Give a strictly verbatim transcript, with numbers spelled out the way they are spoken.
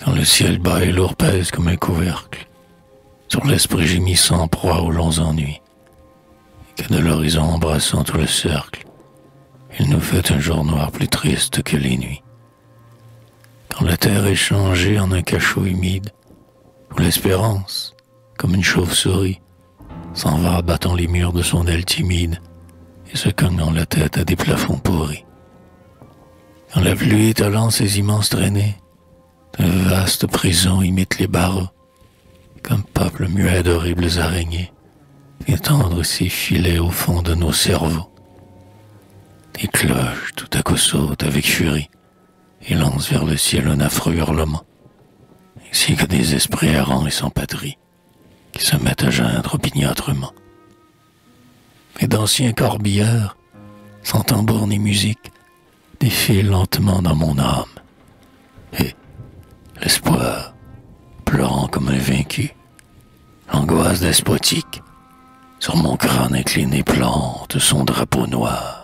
Quand le ciel bas et lourd pèse comme un couvercle sur l'esprit gémissant en proie aux longs ennuis, et que de l'horizon embrassant tout le cercle, il nous fait un jour noir plus triste que les nuits. Quand la terre est changée en un cachot humide, où l'espérance, comme une chauve-souris, s'en va battant les murs de son aile timide et se cognant la tête à des plafonds pourris. Quand la pluie étalant ses immenses traînées, de vastes prisons imitent les barreaux, comme peuple muet d'horribles araignées, étendre ses filets au fond de nos cerveaux. Des cloches tout à coup sautent avec furie et lancent vers le ciel un affreux hurlement, ainsi que des esprits errants et sans patrie qui se mettent à geindre opiniâtrement. Et d'anciens corbilleurs, sans tambour ni musique, défilent lentement dans mon âme. Et l'espoir, pleurant comme un vaincu, l'angoisse despotique, sur mon crâne incliné plante son drapeau noir.